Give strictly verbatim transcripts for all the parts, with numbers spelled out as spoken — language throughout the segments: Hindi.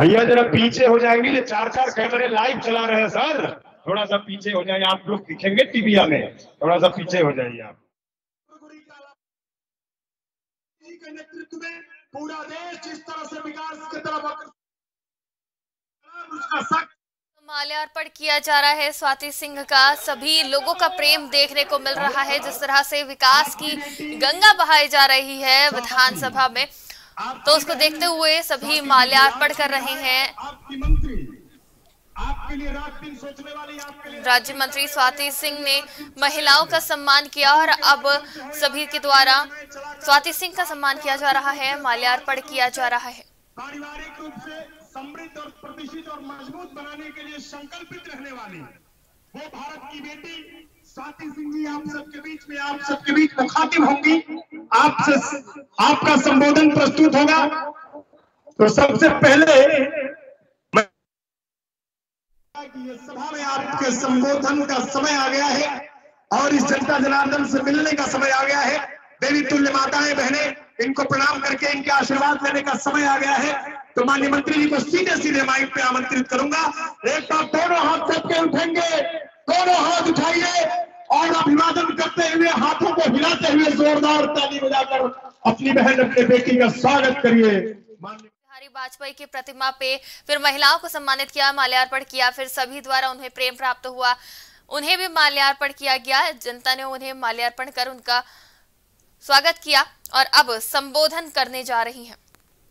भैया जरा पीछे हो जाएंगे, ये चार चार कैमरे लाइव चला रहे हैं सर, थोड़ा सा पीछे हो जाइए, आप लोग दिखेंगे टीवी में, थोड़ा सा पीछे हो जाइए आप। के नेतृत्व में पूरा देश जिस तरह से विकास की तरफ उसका सख्त माल्यार्पण किया जा रहा है स्वाति सिंह का, सभी लोगों का प्रेम देखने को मिल रहा है। जिस तरह से विकास की गंगा बहाई जा रही है विधानसभा में, तो उसको देखते हुए सभी माल्यार्पण कर रहे हैं। राज्य मंत्री स्वाति सिंह ने महिलाओं का सम्मान किया और अब सभी के द्वारा स्वाति सिंह का सम्मान किया जा रहा है, माल्यार्पण किया जा रहा है। पारिवारिक रूप से समृद्ध और प्रतिष्ठित और मजबूत बनाने के लिए संकल्पित रहने वाली वो भारत की बेटी स्वाति सिंह जी आप सबके बीच में आप सबके बीच मुखातिब होंगी, आपसे आपका संबोधन प्रस्तुत होगा। तो सबसे पहले ये सभा में आपके संबोधन का समय आ गया है और इस जनता जनार्दन से मिलने का समय आ गया है। देवी तुल्य माताएं बहनें, इनको प्रणाम करके इनके आशीर्वाद लेने का समय आ गया है। तो माननीय मंत्री जी को सीधे सीधे माइक पे आमंत्रित करूंगा। एक बार दोनों हाथ सबके उठेंगे, दोनों हाथ उठाइए और अभिवादन करते हुए हाथों को हिलाते हुए जोरदार ताली बजाकर अपनी बहन अपने बेटी का स्वागत करिए। बिहारी वाजपेयी की प्रतिमा पे फिर महिलाओं को सम्मानित किया, माल्यार्पण किया, फिर सभी द्वारा उन्हें प्रेम प्राप्त हुआ, उन्हें भी माल्यार्पण किया गया। जनता ने उन्हें माल्यार्पण कर उनका स्वागत किया और अब संबोधन करने जा रही हैं।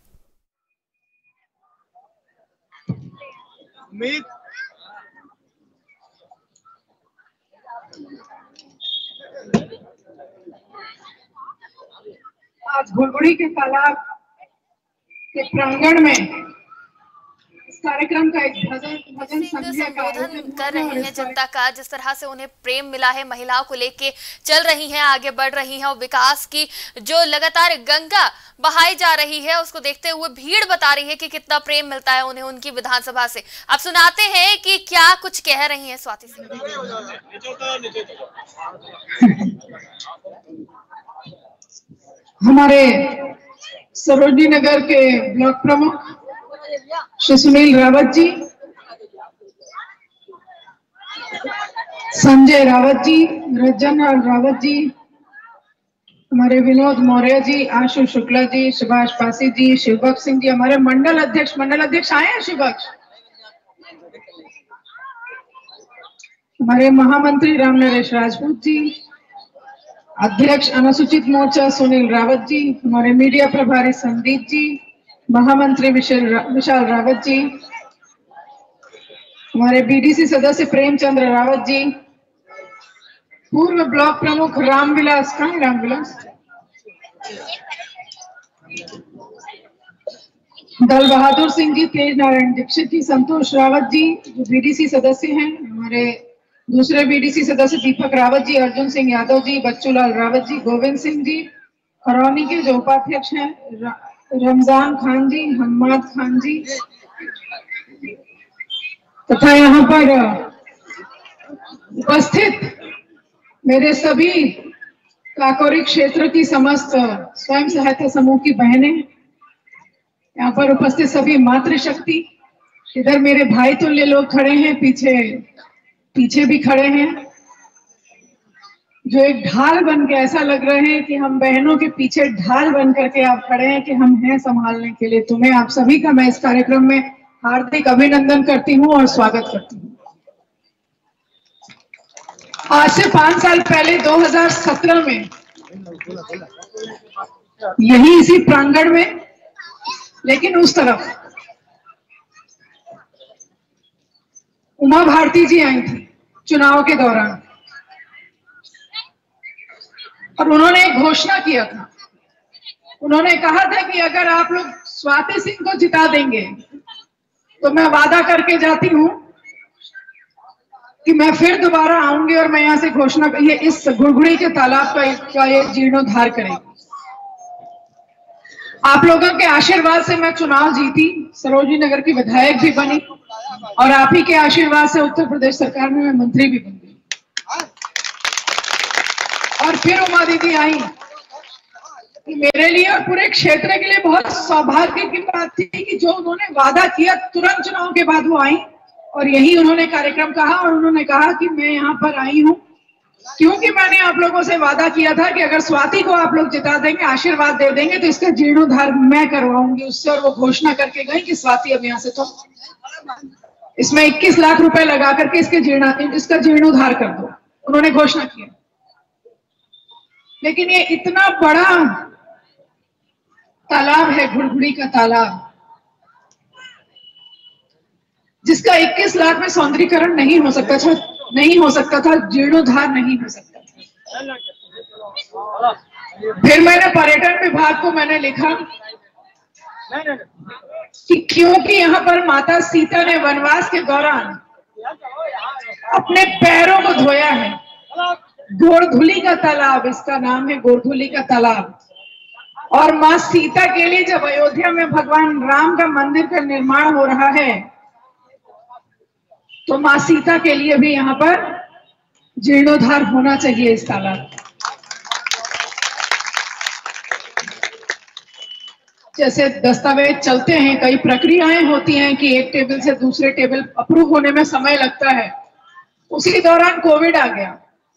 आज घुड़घुड़ी के तालाब के प्रांगण में इस कार्यक्रम का एक भजन भजन संध्या का संबोधन कर रही हैं जनता का। जिस तरह से उन्हें प्रेम मिला है, महिलाओं को लेके चल रही हैं, आगे बढ़ रही हैं और विकास की जो लगातार गंगा बहाई जा रही है उसको देखते हुए भीड़ बता रही है कि कितना प्रेम मिलता है उन्हें उनकी विधानसभा से। अब सुनाते हैं कि क्या कुछ कह रही हैं स्वाति सिंह। हमारे सरोजनी नगर के ब्लॉक प्रमुख श्री सुनील रावत जी, संजय रावत जी, रंजन रावत जी, हमारे विनोद मौर्य जी, आशु शुक्ला जी, सुभाष पासी जी, शिवभक्त सिंह जी, हमारे मंडल अध्यक्ष मंडल अध्यक्ष आए हैं शिवभक्त, हमारे महामंत्री राम नरेश राजपूत जी, अध्यक्ष अनुसूचित मोर्चा सुनील रावत जी, हमारे मीडिया प्रभारी संदीप जी, महामंत्री विशाल विशाल रावत जी, हमारे बीडीसी सदस्य प्रेमचंद्र रावत जी, पूर्व ब्लॉक प्रमुख रामविलास कहाँ है रामविलास, दल बहादुर सिंह जी, तेज नारायण दीक्षित जी, संतोष रावत जी जो बीडीसी सदस्य हैं, हमारे दूसरे बीडीसी सदस्य दीपक रावत जी, अर्जुन सिंह यादव जी, बच्चूलाल रावत जी, गोविंद सिंह जी, खरौनी के जो उपाध्यक्ष हैं, रमजान खान जी, हम्माद खान जी, तथा यहाँ पर उपस्थित मेरे सभी काकोरी क्षेत्र की समस्त स्वयं सहायता समूह की बहनें, यहाँ पर उपस्थित सभी मातृशक्ति, इधर मेरे भाई तुल्य लोग खड़े हैं, पीछे पीछे भी खड़े हैं, जो एक ढाल बन के ऐसा लग रहे हैं कि हम बहनों के पीछे ढाल बन करके आप खड़े हैं कि हम हैं संभालने के लिए। तुम्हें आप सभी का मैं इस कार्यक्रम में हार्दिक अभिनंदन करती हूँ और स्वागत करती हूँ। आज से पांच साल पहले दो हज़ार सत्रह में यही इसी प्रांगण में, लेकिन उस तरफ उमा भारती जी आई थी चुनाव के दौरान और उन्होंने एक घोषणा किया था। उन्होंने कहा था कि अगर आप लोग स्वाति सिंह को जिता देंगे तो मैं वादा करके जाती हूं कि मैं फिर दोबारा आऊंगी और मैं यहां से घोषणा ये इस घुड़घुड़ी के तालाब का, का ये जीर्णोद्धार करेंगे। आप लोगों के आशीर्वाद से मैं चुनाव जीती, सरोजनी नगर की विधायक भी बनी और आप ही के आशीर्वाद से उत्तर प्रदेश सरकार में मैं मंत्री भी बन गई। और फिर उमा दीदी आई, मेरे लिए और पूरे क्षेत्र के लिए बहुत सौभाग्य की बात थी कि जो उन्होंने वादा किया तुरंत चुनाव के बाद वो आई और यही उन्होंने कार्यक्रम कहा और उन्होंने कहा कि मैं यहाँ पर आई हूँ क्योंकि मैंने आप लोगों से वादा किया था कि अगर स्वाति को आप लोग जिता देंगे, आशीर्वाद दे देंगे तो इसका जीर्णोद्धार मैं करवाऊंगी उससे। और वो घोषणा करके गई कि स्वाति अब यहाँ से तो इसमें इक्कीस लाख रुपए लगा करके इसके जीर्ण इसका जीर्णोद्धार कर दो, उन्होंने घोषणा किया। लेकिन ये इतना बड़ा तालाब है, घुड़घुड़ी का तालाब, जिसका इक्कीस लाख में सौंदर्यीकरण नहीं हो सकता था, नहीं हो सकता था, जीर्णोद्धार नहीं हो सकता था। फिर मैंने पर्यटन विभाग को मैंने लिखा कि क्योंकि यहाँ पर माता सीता ने वनवास के दौरान अपने पैरों को धोया है, गोरधुली का तालाब इसका नाम है, गोरधुली का तालाब। और माँ सीता के लिए जब अयोध्या में भगवान राम का मंदिर का निर्माण हो रहा है तो माँ सीता के लिए भी यहाँ पर जीर्णोद्धार होना चाहिए इस तालाब। जैसे दस्तावेज चलते हैं, कई प्रक्रियाएं होती हैं कि एक टेबल से दूसरे टेबल अप्रूव होने में समय लगता है। उसी दौरान कोविड आ गया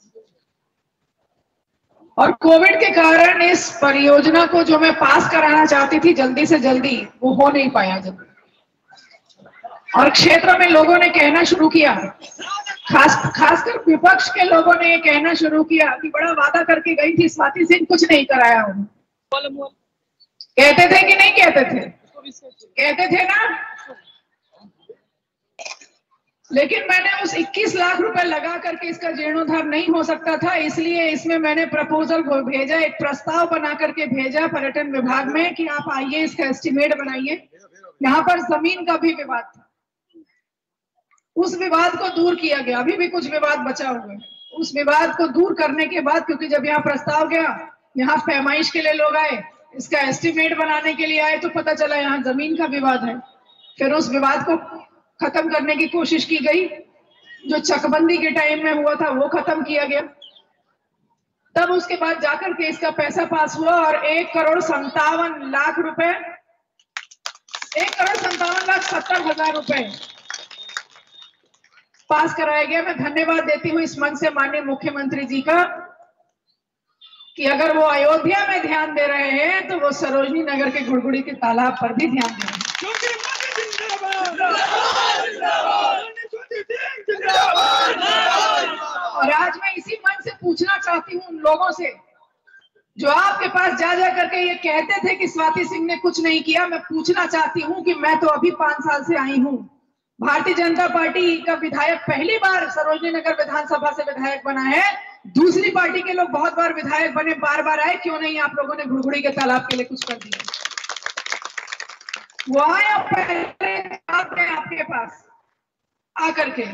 और कोविड के कारण इस परियोजना को जो मैं पास कराना चाहती थी जल्दी से जल्दी, वो हो नहीं पाया जल्दी। और क्षेत्र में लोगों ने कहना शुरू किया, खास खासकर विपक्ष के लोगों ने ये कहना शुरू किया कि बड़ा वादा करके गई थी स्वाति सिंह, कुछ नहीं कराया उन्होंने। कहते थे कि नहीं कहते थे? कहते थे ना। लेकिन मैंने उस इक्कीस लाख रुपए लगा करके इसका जीर्णोद्धार नहीं हो सकता था, इसलिए इसमें मैंने प्रपोजल भेजा, एक प्रस्ताव बना करके भेजा पर्यटन विभाग में कि आप आइए इसका एस्टिमेट बनाइए। यहाँ पर जमीन का भी विवाद था, उस विवाद को दूर किया गया, अभी भी कुछ विवाद बचा हुआ है। उस विवाद को दूर करने के बाद, क्योंकि जब यहाँ प्रस्ताव गया, यहाँ पैमाइश के लिए लोग आए, इसका एस्टिमेट बनाने के लिए आए, तो पता चला यहाँ जमीन का विवाद है। फिर उस विवाद को खत्म करने की कोशिश की गई, जो चकबंदी के टाइम में हुआ था वो खत्म किया गया। तब उसके बाद जाकर के इसका पैसा पास हुआ और एक करोड़ संतावन लाख रुपए एक करोड़ संतावन लाख सत्तर हजार रुपए पास कराया गया। मैं धन्यवाद देती हूँ इस मंच से माननीय मुख्यमंत्री जी का कि अगर वो अयोध्या में ध्यान दे रहे हैं तो वो सरोजनी नगर के घुड़घुड़ी के तालाब पर भी ध्यान दे रहे हैं। और आज मैं इसी मंच से पूछना चाहती हूँ उन लोगों से जो आपके पास जा जा करके ये कहते थे कि स्वाति सिंह ने कुछ नहीं किया। मैं पूछना चाहती हूँ कि मैं तो अभी पांच साल से आई हूँ, भारतीय जनता पार्टी का विधायक पहली बार सरोजनी नगर विधानसभा से विधायक बना है, दूसरी पार्टी के लोग बहुत बार विधायक बने, बार बार आए, क्यों नहीं आप लोगों ने घुड़घुड़ी के तालाब के लिए कुछ कर दिया? वो आए आपने आपके पास आकर के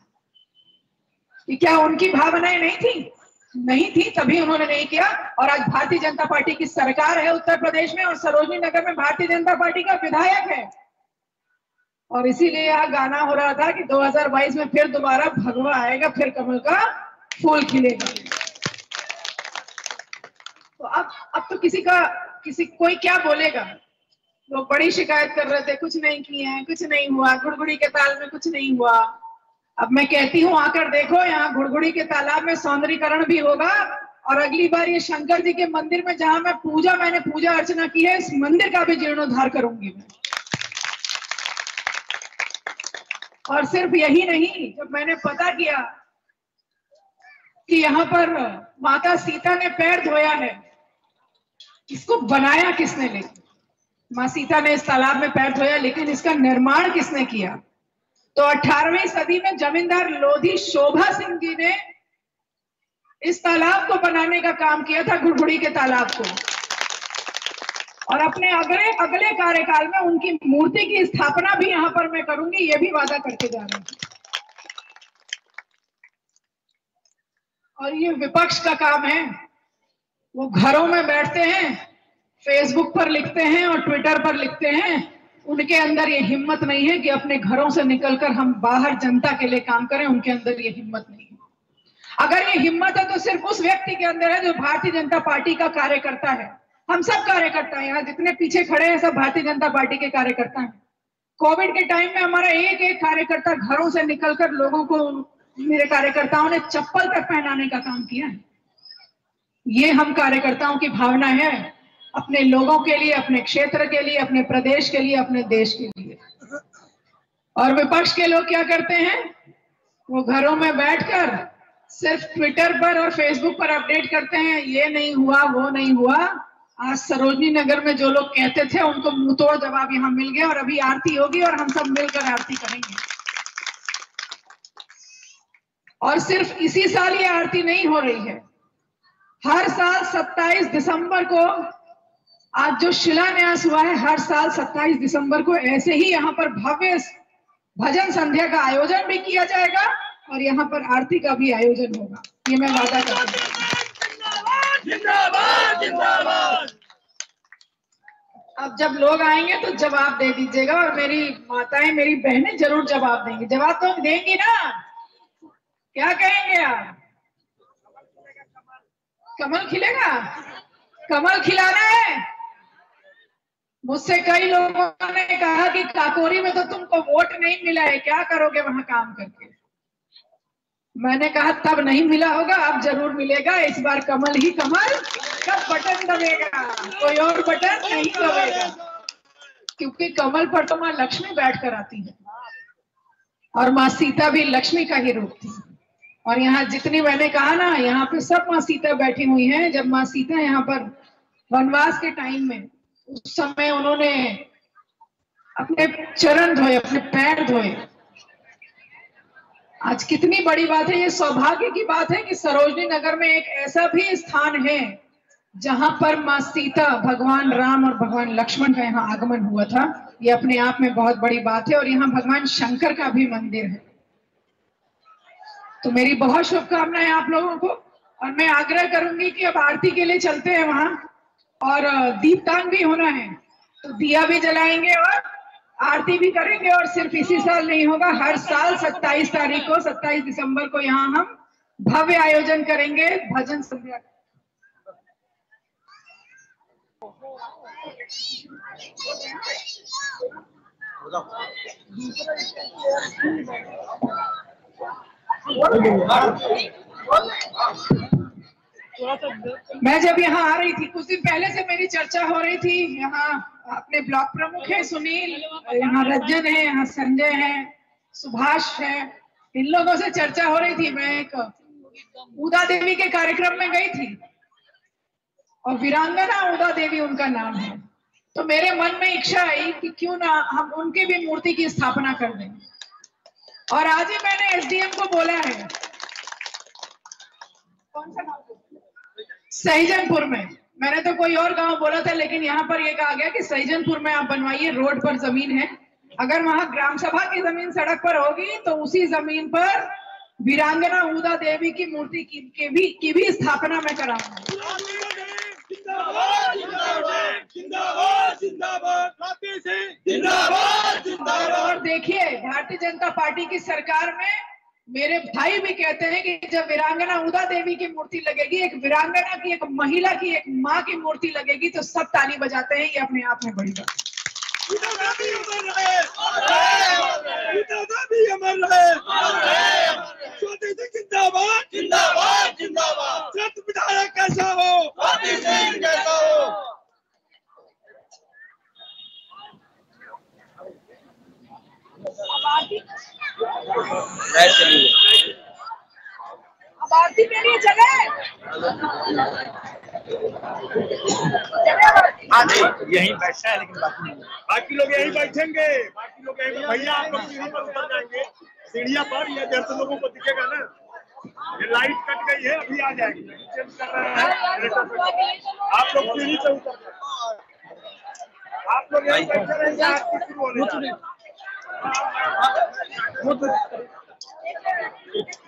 कि क्या उनकी भावनाएं नहीं थी? नहीं थी, तभी उन्होंने नहीं किया। और आज भारतीय जनता पार्टी की सरकार है उत्तर प्रदेश में और सरोजनी नगर में भारतीय जनता पार्टी का विधायक है। और इसीलिए यहाँ गाना हो रहा था कि दो हज़ार बाईस में फिर दोबारा भगवा आएगा, फिर कमल का फूल खिलेगा। तो अब अब तो किसी का किसी कोई क्या बोलेगा? लोग बड़ी शिकायत कर रहे थे, कुछ नहीं किए हैं, कुछ नहीं हुआ, घुड़घुड़ी के ताल में कुछ नहीं हुआ। अब मैं कहती हूँ आकर देखो, यहाँ घुड़घुड़ी के तालाब में सौंदर्यीकरण भी होगा और अगली बार ये शंकर जी के मंदिर में जहां मैं पूजा मैंने पूजा अर्चना की है, इस मंदिर का भी जीर्णोद्धार करूंगी मैं। और सिर्फ यही नहीं, जब मैंने पता किया कि यहाँ पर माता सीता ने पैर धोया है, इसको बनाया किसने? लेकिन माँ सीता ने इस तालाब में पैर धोया, लेकिन इसका निर्माण किसने किया? तो अठारहवीं सदी में जमींदार लोधी शोभा सिंह जी ने इस तालाब को बनाने का काम किया था, घुड़घुड़ी के तालाब को। और अपने अगले अगले कार्यकाल में उनकी मूर्ति की स्थापना भी यहां पर मैं करूंगी, ये भी वादा करके जा रही हूं। और ये विपक्ष का काम है, वो घरों में बैठते हैं, फेसबुक पर लिखते हैं और ट्विटर पर लिखते हैं। उनके अंदर ये हिम्मत नहीं है कि अपने घरों से निकलकर हम बाहर जनता के लिए काम करें, उनके अंदर ये हिम्मत नहीं है। अगर ये हिम्मत है तो सिर्फ उस व्यक्ति के अंदर है जो भारतीय जनता पार्टी का कार्यकर्ता है, हम सब कार्यकर्ता हैं, यहाँ जितने पीछे खड़े हैं सब भारतीय जनता पार्टी के कार्यकर्ता हैं। कोविड के टाइम में हमारा एक एक कार्यकर्ता घरों से निकलकर लोगों को, मेरे कार्यकर्ताओं ने चप्पल तक पहनाने का काम किया है। ये हम कार्यकर्ताओं की भावना है, अपने लोगों के लिए, अपने क्षेत्र के लिए, अपने प्रदेश के लिए, अपने देश के लिए। और विपक्ष के लोग क्या करते हैं, वो घरों में बैठकर सिर्फ ट्विटर पर और फेसबुक पर अपडेट करते हैं, ये नहीं हुआ, वो नहीं हुआ। आज सरोजनी नगर में जो लोग कहते थे उनको मुंह तोड़ जवाब यहाँ मिल गया, और अभी आरती होगी और हम सब मिलकर आरती करेंगे। और सिर्फ इसी साल ये आरती नहीं हो रही है, हर साल सत्ताईस दिसंबर को, आज जो शिलान्यास हुआ है, हर साल सत्ताईस दिसंबर को ऐसे ही यहाँ पर भव्य भजन संध्या का आयोजन भी किया जाएगा और यहाँ पर आरती का भी आयोजन होगा, ये मैं वादा करती हूँ। जिंदाबाद जिंदाबाद। अब जब लोग आएंगे तो जवाब दे दीजिएगा, और मेरी माताएं, मेरी बहनें जरूर जवाब देंगी। जवाब तो देंगी ना? क्या कहेंगे आप? कमल खिलेगा? कमल खिलाना है? मुझसे कई लोगों ने कहा कि काकोरी में तो तुमको वोट नहीं मिला है, क्या करोगे वहां काम करके? मैंने कहा तब नहीं मिला होगा, अब जरूर मिलेगा। इस बार कमल ही कमल, कब बटन दबेगा, कोई और बटन नहीं दबेगा, क्योंकि कमल पर तो माँ लक्ष्मी बैठ कर आती है, और माँ सीता भी लक्ष्मी का ही रूप थी। और यहाँ जितनी, मैंने कहा ना, यहाँ पे सब माँ सीता बैठी हुई हैं। जब माँ सीता यहाँ पर वनवास के टाइम में, उस समय उन्होंने अपने चरण धोए, अपने पैर धोए। आज कितनी बड़ी बात है, ये सौभाग्य की बात है कि सरोजनी नगर में एक ऐसा भी स्थान है जहां पर माँ सीता, भगवान राम और भगवान लक्ष्मण का यहाँ आगमन हुआ था। ये अपने आप में बहुत बड़ी बात है। और यहाँ भगवान शंकर का भी मंदिर है। तो मेरी बहुत शुभकामनाएं आप लोगों को, और मैं आग्रह करूंगी कि अब आरती के लिए चलते हैं वहां, और दीपदान भी होना है, तो दिया भी जलाएंगे और आरती भी करेंगे। और सिर्फ इसी साल नहीं होगा, हर साल सत्ताईस तारीख को, सत्ताईस दिसंबर को यहाँ हम भव्य आयोजन करेंगे भजन संध्या। मैं जब यहाँ आ रही थी, कुछ दिन पहले से मेरी चर्चा हो रही थी। यहाँ अपने ब्लॉक प्रमुख है सुनील, यहाँ रंजन है, यहाँ संजय है, सुभाष है, इन लोगों से चर्चा हो रही थी। मैं एक उदा देवी के कार्यक्रम में गई थी, और वीरांगना उदा देवी उनका नाम है। तो मेरे मन में इच्छा आई कि क्यों ना हम उनके भी मूर्ति की स्थापना कर दें। और आज ही मैंने एसडीएम को बोला है, कौन सा गाँव? सहीजनपुर में। मैंने तो कोई और गांव बोला था, लेकिन यहाँ पर ये कहा गया कि सहीजनपुर में आप बनवाइए, रोड पर जमीन है। अगर वहां ग्राम सभा की जमीन सड़क पर होगी तो उसी जमीन पर वीरांगना उदा देवी की मूर्ति की, की भी की भी स्थापना मैं कराऊंगा। और देखिए, भारतीय जनता पार्टी की सरकार में मेरे भाई भी कहते हैं कि जब वीरांगना उदा देवी की मूर्ति लगेगी, एक वीरांगना की, एक महिला की, एक माँ की मूर्ति लगेगी, तो सब ताली बजाते हैं। ये अपने आप में बड़ी बात है। जिंदाबाद जिंदाबाद जिंदाबाद। सत विधायक कैसा हो, कैसा हो। अब आरती के लिए चले। यहीं बैठा है, लेकिन बाकी बाकी लोग यहीं बैठेंगे। बाकी लोग यहीं, भैया आप लोग सीढ़ी पर उतर जाएंगे, सीढ़िया पर। ये जैसे लोगों को दिखेगा ना, ये लाइट कट गई है, अभी आ जाएगी। चेंज कर रहे हैं, आप लोग सीढ़ी से उतर जाए। आप लोग यहीं बैठे रहेंगे, आरती शुरू होने वाली है।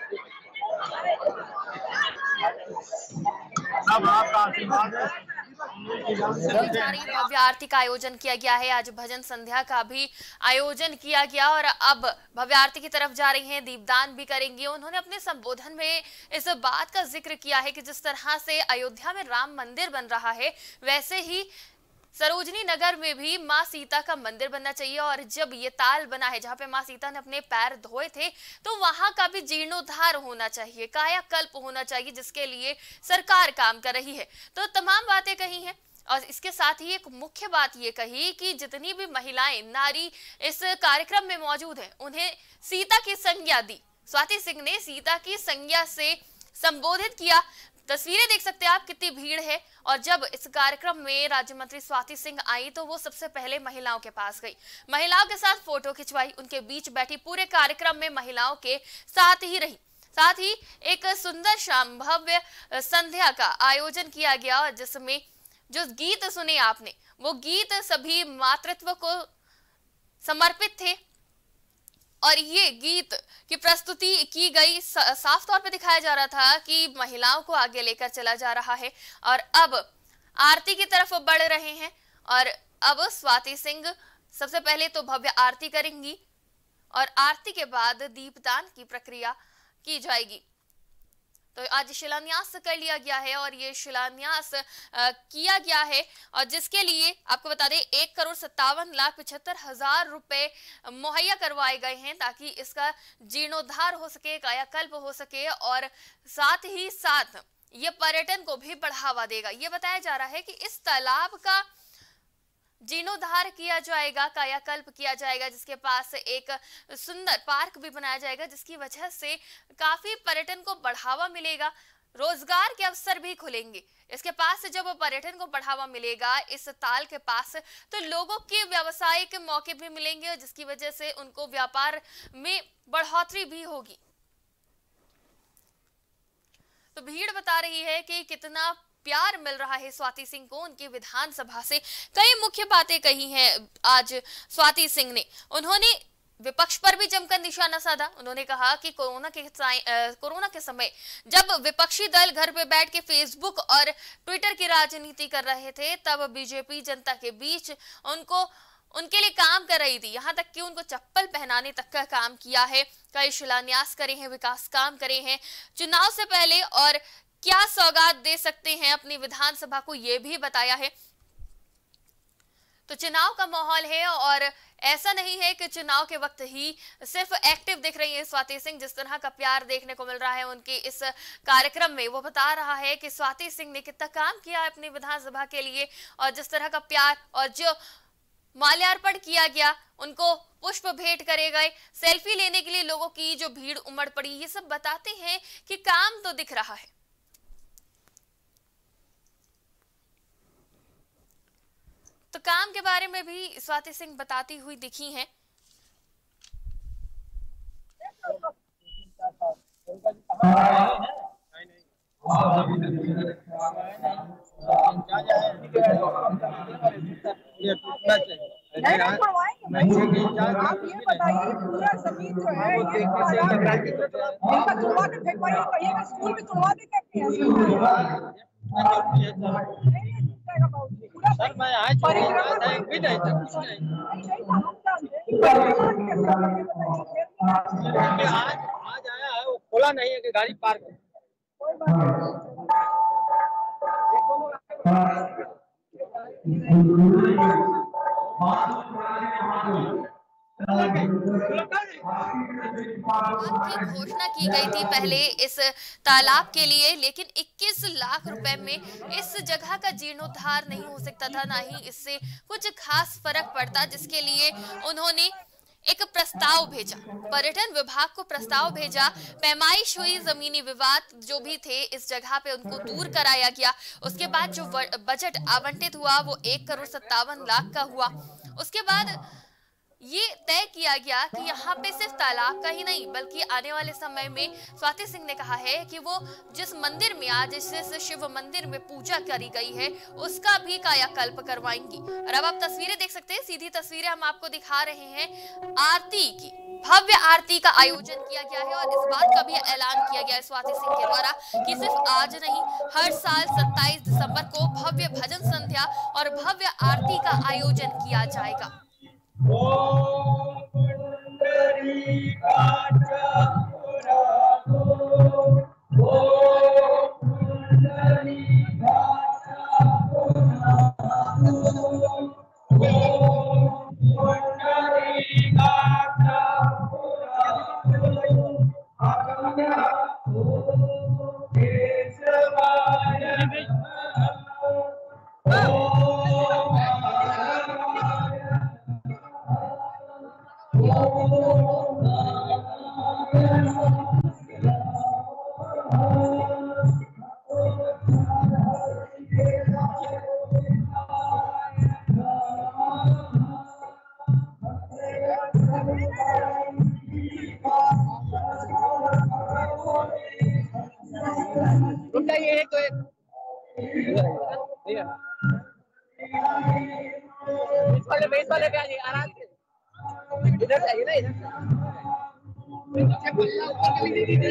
सब आपका आशीर्वाद है। भव्य आरती का आयोजन किया गया है। आज भजन संध्या का भी आयोजन किया गया और अब भव्य आरती की तरफ जा रही हैं, दीपदान भी करेंगी। उन्होंने अपने संबोधन में इस बात का जिक्र किया है कि जिस तरह से अयोध्या में राम मंदिर बन रहा है, वैसे ही सरोजनी नगर में भी माँ सीता का मंदिर बनना चाहिए। और जब ये ताल बना है जहाँ पे माँ सीता ने अपने पैर धोए थे, तो वहां का भी जीर्णोद्धार होना चाहिए, कायाकल्प होना चाहिए, जिसके लिए सरकार काम कर रही है। तो तमाम बातें कही हैं और इसके साथ ही एक मुख्य बात ये कही कि जितनी भी महिलाएं नारी इस कार्यक्रम में मौजूद हैं, उन्हें सीता की संज्ञा दी। स्वाति सिंह ने सीता की संज्ञा से संबोधित किया। तस्वीरें देख सकते हैं आप, कितनी भीड़ है। और जब इस कार्यक्रम में राज्य मंत्री स्वाति सिंह आई तो वो सबसे पहले महिलाओं के पास गई, महिलाओं के साथ फोटो खिंचवाई, उनके बीच बैठी, पूरे कार्यक्रम में महिलाओं के साथ ही रही। साथ ही एक सुंदर शाम भव्य संध्या का आयोजन किया गया और जिसमें जो गीत सुने आपने, वो गीत सभी मातृत्व को समर्पित थे और ये गीत की प्रस्तुति की गई। साफ तौर पे दिखाया जा रहा था कि महिलाओं को आगे लेकर चला जा रहा है और अब आरती की तरफ बढ़ रहे हैं। और अब स्वाति सिंह सबसे पहले तो भव्य आरती करेंगी और आरती के बाद दीपदान की प्रक्रिया की जाएगी। तो आज शिलान्यास कर लिया गया है और ये शिलान्यास आ, किया गया है और जिसके लिए आपको बता दें एक करोड़ सत्तावन लाख पिछहत्तर हजार रुपए मुहैया करवाए गए हैं ताकि इसका जीर्णोद्धार हो सके, कायाकल्प हो सके और साथ ही साथ ये पर्यटन को भी बढ़ावा देगा। ये बताया जा रहा है कि इस तालाब का जीर्णोद्धार किया जाएगा, कायाकल्प किया जाएगा, जिसके पास एक सुंदर पार्क भी बनाया जाएगा, जिसकी वजह से काफी पर्यटन को बढ़ावा मिलेगा, रोजगार के अवसर भी खुलेंगे। इसके पास से जब पर्यटन को बढ़ावा मिलेगा इस ताल के पास, तो लोगों के व्यवसायिक मौके भी मिलेंगे, जिसकी वजह से उनको व्यापार में बढ़ोतरी भी होगी। तो भीड़ बता रही है कि कितना प्यार मिल रहा है स्वाति सिंह को उनकी विधानसभा से। कई मुख्य बातें कही हैं आज स्वाति सिंह ने। उन्होंने विपक्ष पर भी जमकर निशाना साधा। उन्होंने कहा कि कोरोना के कोरोना के समय जब विपक्षी दल घर पे बैठ के फेसबुक और ट्विटर की राजनीति कर रहे थे, तब बीजेपी जनता के बीच उनको उनके लिए काम कर रही थी, यहाँ तक कि उनको चप्पल पहनाने तक का काम किया है। कई शिलान्यास करे हैं, विकास काम करे हैं चुनाव से पहले और क्या सौगात दे सकते हैं अपनी विधानसभा को, ये भी बताया है। तो चुनाव का माहौल है और ऐसा नहीं है कि चुनाव के वक्त ही सिर्फ एक्टिव दिख रही है स्वाति सिंह। जिस तरह का प्यार देखने को मिल रहा है उनके इस कार्यक्रम में, वो बता रहा है कि स्वाति सिंह ने कितना काम किया है अपनी विधानसभा के लिए और जिस तरह का प्यार और जो माल्यार्पण किया गया, उनको पुष्प भेंट करे गए, सेल्फी लेने के लिए लोगों की जो भीड़ उमड़ पड़ी, ये सब बताते हैं कि काम तो दिख रहा है। तो काम के बारे में भी स्वाति सिंह बताती हुई दिखी हैं। आप ये बताइए पूरा जमीन जो है ये इनका तुड़वा के फेंकवाइए, कहिएगा स्कूल भी तुड़वा दे कहते हैं। सर मैं आज भी नहीं था, कुछ नहीं आज आज आया है, वो खोला नहीं है कि गाड़ी पार्क है। घोषणा की गई थी पहले इस तालाब के लिए, लेकिन इक्कीस लाख रुपए में इस जगह का जीर्णोद्धार नहीं हो सकता था, ना ही इससे कुछ खास फर्क पड़ता, जिसके लिए उन्होंने एक प्रस्ताव भेजा, पर्यटन विभाग को प्रस्ताव भेजा। पैमाइश हुई, जमीनी विवाद जो भी थे इस जगह पे उनको दूर कराया गया। उसके बाद जो बजट आवंटित हुआ वो एक करोड़ सत्तावन लाख का हुआ। उसके बाद ये तय किया गया कि यहाँ पे सिर्फ तालाब का ही नहीं बल्कि आने वाले समय में स्वाति सिंह ने कहा है कि वो जिस मंदिर में आज जिस शिव मंदिर में पूजा करी गई है उसका भी कायाकल्प करवाएंगी। और अब आप तस्वीरें देख सकते हैं, सीधी तस्वीरें हम आपको दिखा रहे हैं आरती की। भव्य आरती का आयोजन किया गया है और इस बात का भी ऐलान किया गया है स्वाति सिंह के द्वारा कि सिर्फ आज नहीं, हर साल सत्ताईस दिसंबर को भव्य भजन संध्या और भव्य आरती का आयोजन किया जाएगा। ये तो एक वाले बेस वाले पे आइए आराम से, इधर जाइए ना, इधर ऊपर के लिए दीदी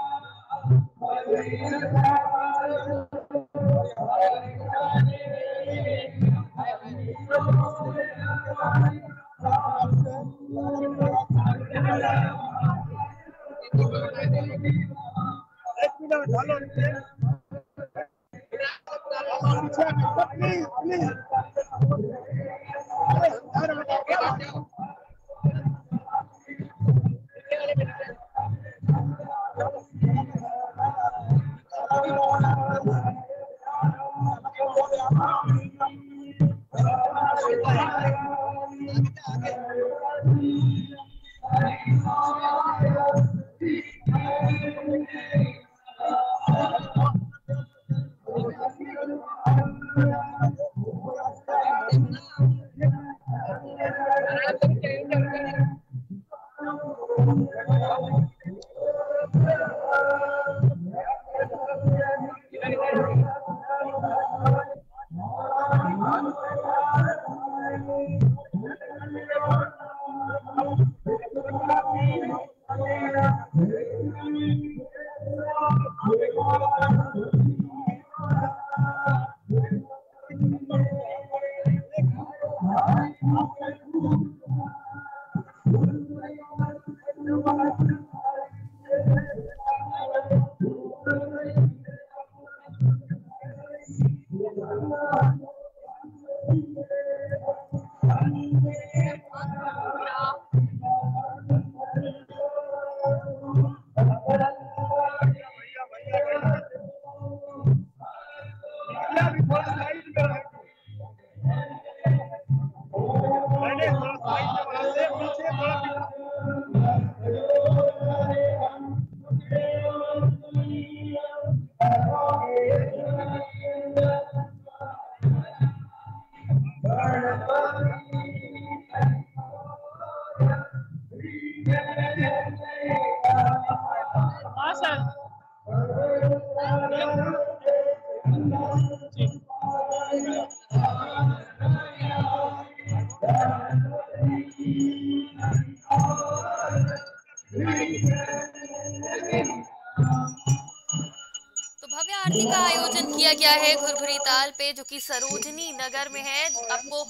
आरती का आयोजन किया गया है घुरघुरी ताल पे, जो कि सरोजनी नगर में है। आपको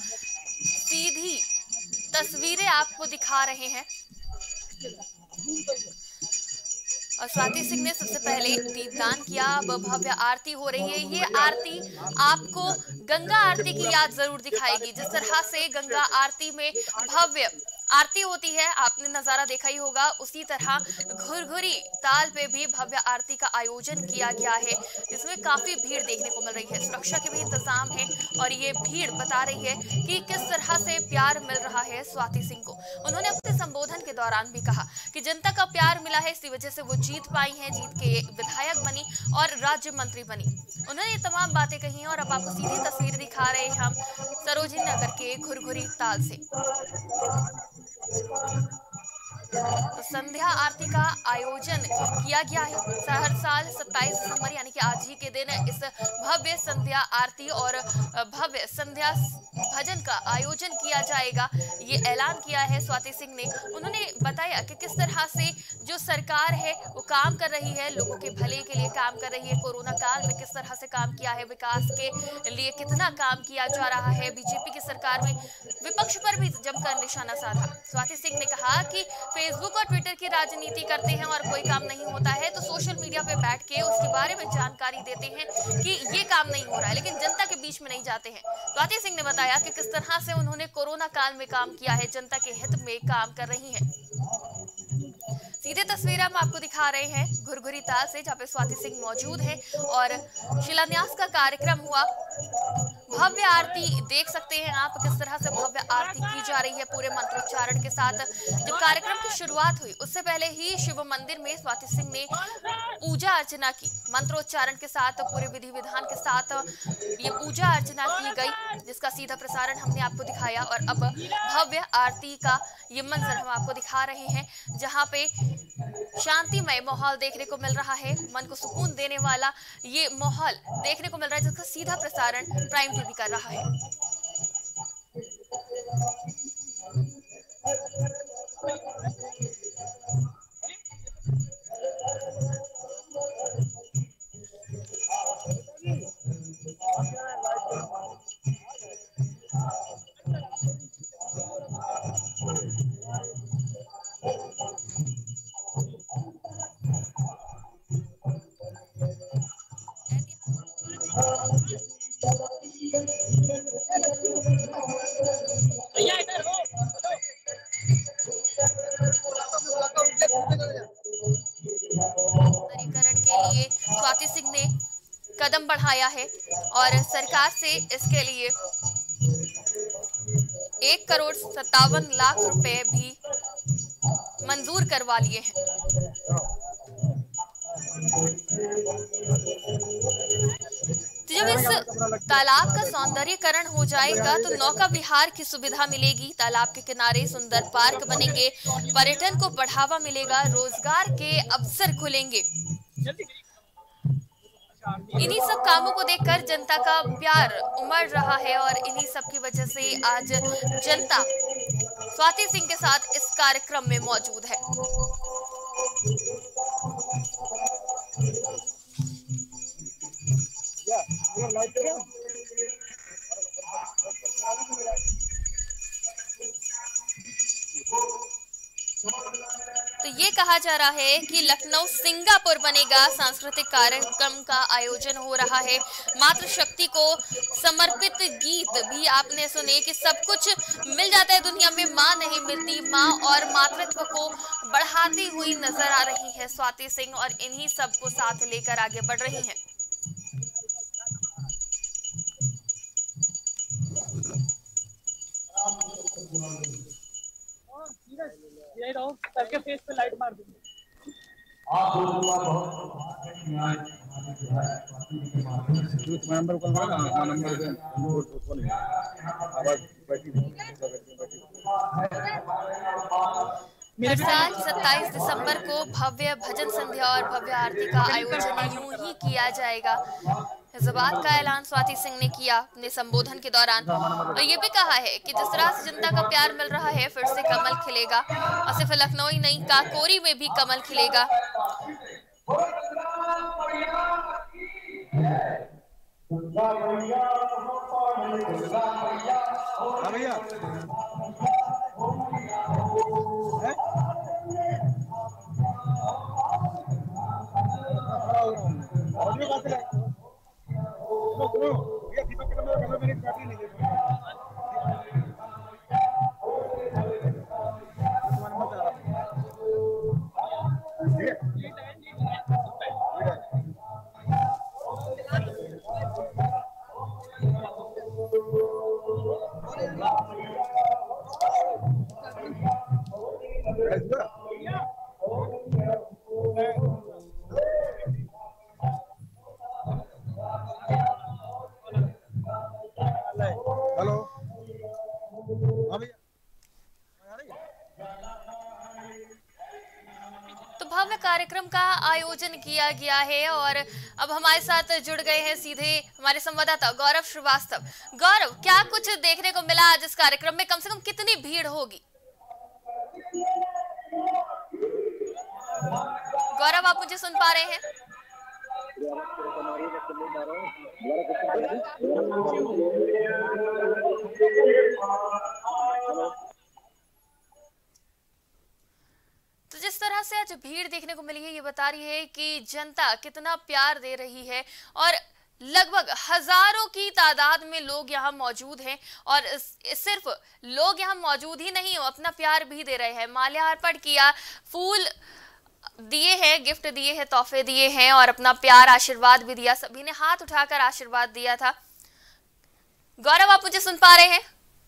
सीधी तस्वीरें आपको दिखा रहे हैं और स्वाति सिंह ने सबसे पहले दीपदान किया। अब भव्य आरती हो रही है। ये आरती आपको गंगा आरती की याद जरूर दिखाएगी। जिस तरह से गंगा आरती में भव्य आरती होती है, आपने नजारा देखा ही होगा, उसी तरह घुरघुरी ताल पे भी भव्य आरती का आयोजन किया गया है। इसमें काफी भीड़ देखने को मिल रही है, सुरक्षा के भी इंतजाम है और ये भीड़ बता रही है कि किस तरह से प्यार मिल रहा है स्वाति सिंह को। उन्होंने अपने संबोधन के दौरान भी कहा कि जनता का प्यार मिला है, इसी वजह से वो जीत पाई हैं, जीत के विधायक बनी और राज्य मंत्री बनी। उन्होंने ये तमाम बातें कही और अब आपको सीधी तस्वीर दिखा रहे हैं हम सरोजनी नगर के घुरघुरी ताल से। तो संध्या आरती का आयोजन किया गया है। हर साल सत्ताईस दिसंबर यानी कि आज ही के दिन इस भव्य संध्या आरती और भव्य संध्या भजन का आयोजन किया जाएगा, ये ऐलान किया है स्वाति सिंह ने। उन्होंने बताया कि किस तरह से जो सरकार है वो काम कर रही है, लोगों के भले के लिए काम कर रही है। कोरोना काल में किस तरह से काम किया है, विकास के लिए कितना काम किया जा रहा है। बीजेपी की सरकार में विपक्ष पर भी जमकर निशाना साधा। स्वाति सिंह ने कहा कि फेसबुक और ट्विटर की राजनीति करते हैं और कोई काम नहीं होता है तो सोशल मीडिया पे बैठ के उसके बारे में जानकारी देते हैं कि ये काम नहीं हो रहा है, लेकिन जनता के बीच में नहीं जाते हैं। स्वाति सिंह ने बताया कि किस तरह से उन्होंने कोरोना काल में काम किया है, जनता के हित में काम कर रही हैं। सीधे तस्वीर हम आपको दिखा रहे हैं घुरघुरी ताल से, जहाँ पे स्वाति सिंह मौजूद है और शिलान्यास का कार्यक्रम हुआ। भव्य आरती देख सकते हैं आप, किस तरह से भव्य आरती की जा रही है पूरे मंत्रोच्चारण के साथ। जब कार्यक्रम की शुरुआत हुई उससे पहले ही शिव मंदिर में स्वाति सिंह ने पूजा अर्चना की, मंत्रोच्चारण के साथ, पूरे विधि विधान के साथ ये पूजा अर्चना की गई, जिसका सीधा प्रसारण हमने आपको दिखाया। और अब भव्य आरती का ये मंजर हम आपको दिखा रहे हैं, जहाँ पे शांतिमय माहौल देखने को मिल रहा है, मन को सुकून देने वाला ये माहौल देखने को मिल रहा है, जिसका सीधा प्रसारण प्राइम टीवी कर रहा है। स्वाति सिंह ने कदम बढ़ाया है और सरकार से इसके लिए एक करोड़ सत्तावन लाख रुपए भी मंजूर करवा लिए हैं। तो जब इस तालाब का सौंदर्यीकरण हो जाएगा तो नौका विहार की सुविधा मिलेगी, तालाब के किनारे सुंदर पार्क बनेंगे, पर्यटन को बढ़ावा मिलेगा, रोजगार के अवसर खुलेंगे। इन्हीं सब कामों को देखकर जनता का प्यार उमड़ रहा है और इन्हीं सब की वजह से आज जनता स्वाति सिंह के साथ इस कार्यक्रम में मौजूद है। तो ये कहा जा रहा है कि लखनऊ सिंगापुर बनेगा, सांस्कृतिक कार्यक्रम का आयोजन हो रहा है। मातृशक्ति को समर्पित गीत भी आपने सुने कि सब कुछ मिल जाता है दुनिया में, माँ नहीं मिलती। माँ और मातृत्व को बढ़ाती हुई नजर आ रही है स्वाति सिंह और इन्हीं सब को साथ लेकर आगे बढ़ रही हैं। सबके फेस पे लाइट मार दूंगी। आप लोगों का बहुत नंबर कौन होगा? नंबर दे हर साल सत्ताईस दिसंबर को भव्य भजन संध्या और भव्य आरती का आयोजन यूं ही किया जाएगा। इस बात का ऐलान स्वाति सिंह ने किया अपने संबोधन के दौरान और ये भी कहा है कि जिस तरह से जनता का प्यार मिल रहा है फिर से कमल खिलेगा और सिर्फ लखनऊ ही नहीं, काकोरी में भी कमल खिलेगा। भव्य कार्यक्रम का आयोजन किया गया है और अब हमारे साथ जुड़ गए हैं सीधे हमारे संवाददाता गौरव श्रीवास्तव। गौरव, क्या कुछ देखने को मिला आज इस कार्यक्रम में? कम से कम कितनी भीड़ होगी? गौरव, आप मुझे सुन पा रहे हैं? तो जिस तरह से आज भीड़ देखने को मिली है, ये बता रही है कि जनता कितना प्यार दे रही है और लगभग हजारों की तादाद में लोग यहाँ मौजूद हैं और सिर्फ लोग यहाँ मौजूद ही नहीं, अपना प्यार भी दे रहे हैं। माल्यार्पण किया, फूल दिए हैं, गिफ्ट दिए हैं, तोहफे दिए हैं और अपना प्यार, आशीर्वाद भी दिया। सभी ने हाथ उठाकर आशीर्वाद दिया था। गौरव, आप मुझे सुन पा रहे हैं?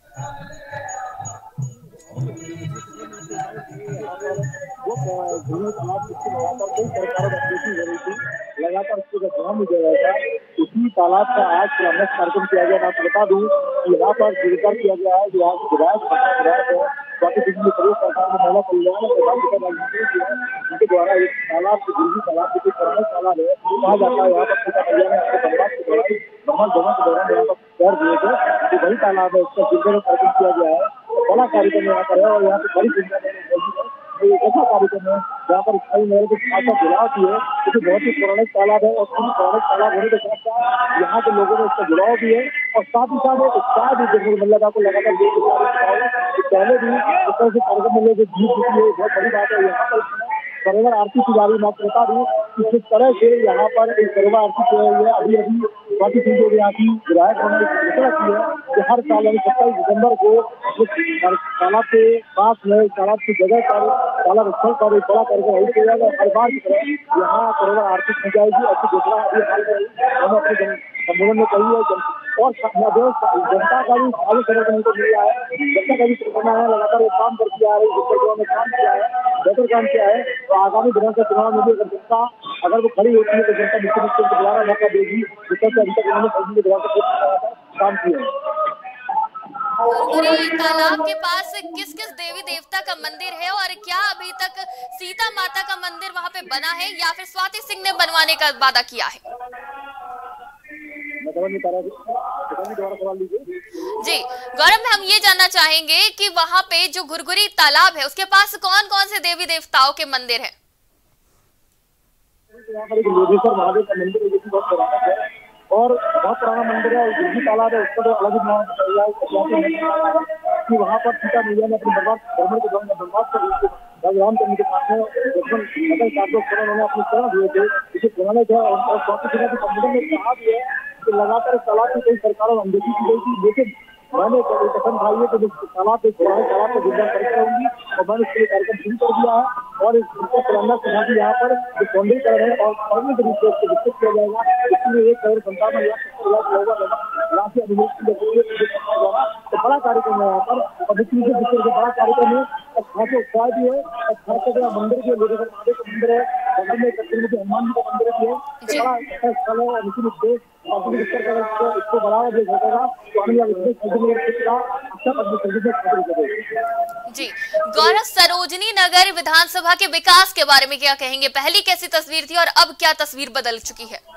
लगातार उसको जब ध्यान दिया गया था, उसी तालाब का आज शिलान्यास कार्यक्रम किया गया। मैं आपको बता दूं कि यहाँ पर गिरफ्तार किया गया है जो यहाँ की विधायक है, बाकी पिछले प्रदेश सरकार में महिला कल्याण उनके द्वारा एक तालाब से गिरगी तालाब के पुराना तालाब है कहा जाता है। यहाँ पर सीता मैया ने अपने परिवार के दौरान भ्रमण भ्रमण के दौरान यहाँ पर पैर दिए थे, तो वही तालाब है, उसका गिरने का कार्यक्रम किया गया है। बड़ा कार्यक्रम यहाँ पर है और यहाँ पे बड़ी संख्या में ऐसा कार्यक्रम है जहाँ पर स्थायी मेरे को खासा जुड़ाव भी है, क्योंकि बहुत ही पौराणिक तालाब है और पूरी पौराणिक तालाब होने के साथ साथ यहाँ के लोगों में इसका जुड़ाव भी है और साथ ही साथ एक उत्साह भी देखने को मिल रहा है। लगातार पहले भी इस तरह से कार्यक्रम में लोग भीड़ जुटी है, बहुत बड़ी बात है। यहाँ पर सरोवर आरती की जारी मैं आपको बता दूं कि किस तरह से यहाँ पर एक सरोवर आरती की रही है। अभी अभी स्वाति सिंह जो यहाँ की विधायक ने घोषणा की है कि हर साल यानी सत्ताईस दिसंबर को तालाब के पास में तालाब की जगह पर तालाब स्थल पर एक बड़ा कार्यक्रम आयोजित किया जाएगा। हर बार की तरह यहाँ सरोवर आरती की जाएगी। ऐसी घोषणा अभी हाल में हम अपने सम्मेलन में कही है और जनता का भी आगे समर्थन को मिल रहा है। जनता का भी करना है, लगातार एक काम करती आ रही है, में काम किया है, बेहतर काम किया है। तो आगामी दिनों का चुनाव में भी अगर जनता अगर वो खड़ी होती है तो जनता निश्चित रूप से उनको दोबारा मौका देगी, जिससे अभी तक उन्होंने काम किया है। तालाब के पास किस किस देवी देवता का मंदिर है और क्या अभी तक सीता माता का मंदिर वहाँ पे बना है या फिर स्वाति सिंह ने बनवाने का वादा किया है? जी गौरव, में हम ये जानना चाहेंगे कि वहाँ पे जो घुरघुरी तालाब है उसके पास कौन कौन से देवी देवताओं के मंदिर हैं? यहाँ पर एक योगेश्वर महादेव का मंदिर है जो कि बहुत पुराना है और बहुत पुराना मंदिर है। घुरघुरी तालाब है, उसका तो अलग ही कि वहाँ पर सीता मैया ने अपने बर्बाद भ्रमण के दौरान बर्बाद कर भगवान के साथ में उन्होंने अपने शरण दिए थे, इसे पुराने थे और स्वाति सिंह के संबोधन में कहा भी है कि लगातार तालाब की कई सरकारों अनदेखी की गई थी, लेकिन मैंने कसम खाई है कि जो तालाब पुराने तालाब को जिंदा करके रहूंगी और मैंने इसके लिए कार्यक्रम शुरू कर दिया है और इसका पुराना सुना भी यहाँ पर सौंदर्यीकरण है और सार्वजनिक रूप से इसको विकसित किया जाएगा। इसलिए एक करोड़ संतावन लाख राशि अनुरोध तो बड़ा कार्यक्रम है यहाँ पर और जिससे बड़ा कार्यक्रम है और खासे उत्साह भी है और खास मंदिर भी लोगों का मंदिर है, बगल में हनुमान जी का मंदिर भी है। बड़ा अच्छा स्थल है और निश्चित रूप से इसको बढ़ावा दिया जाएगा तो आने वाले जी। गौरव, सरोजनी नगर विधानसभा के विकास के बारे में क्या कहेंगे? पहली कैसी तस्वीर थी और अब क्या तस्वीर बदल चुकी है?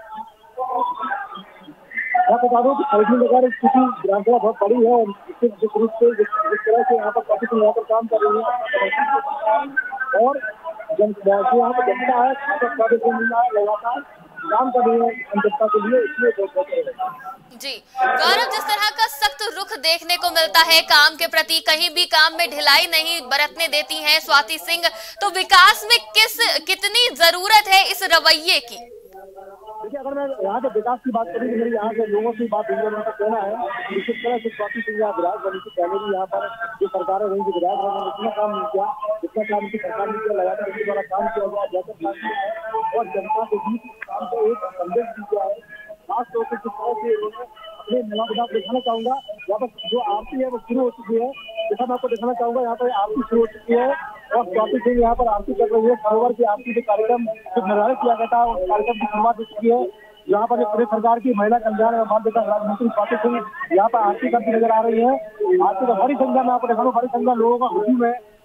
मैं बता दूं कि सरोजनी नगर क्योंकि विधानसभा बहुत बड़ी है और निश्चित रूप से जिस तरह से यहाँ पर काफी यहाँ पर काम कर रही है और यहाँ पर जनता है लगातार काम कर रही है जनता के लिए, इसलिए जी। गौरव, जिस तरह का सख्त रुख देखने को मिलता है काम के प्रति, कहीं भी काम में ढिलाई नहीं बरतने देती हैं स्वाति सिंह, तो विकास में किस कितनी जरूरत है इस रवैये की? देखिए, अगर मैं यहाँ के विकास की बात करूँ तो मेरी यहाँ के लोगों की बात उनका कहना है जिस तरह से स्वाति सिंह यहाँ विधायक बनी थी, पहले भी यहाँ पर जो सरकारें रही थी विधायक बनी इतना काम नहीं किया जितना काम की सरकार ने किया, लगातार उनके द्वारा काम किया गया बेहतर काम किया है और जनता के बीच काम को एक संदेश दी गया है। खासतौर से जिस तरह से उन्होंने अपने मिला बिना दिखाना चाहूंगा यहाँ पर जो आरती है वो शुरू हो चुकी है, जैसा मैं आपको दिखाना चाहूंगा यहाँ पर आरती शुरू हो चुकी है और स्वाति सिंह यहाँ पर आरती कर रही है। सरोवर की आरती के कार्यक्रम जो निर्धारित किया गया था उस कार्यक्रम की शुरुआत हो चुकी है। यहाँ पर प्रदेश सरकार की महिला कल्याण एवं बाल विकास राज्य मंत्री स्वाति सिंह यहाँ पर आरती करती नजर आ रही है। आरती का बड़ी संख्या में आपको दिखाऊं, बड़ी संख्या लोगों का हुजूम है,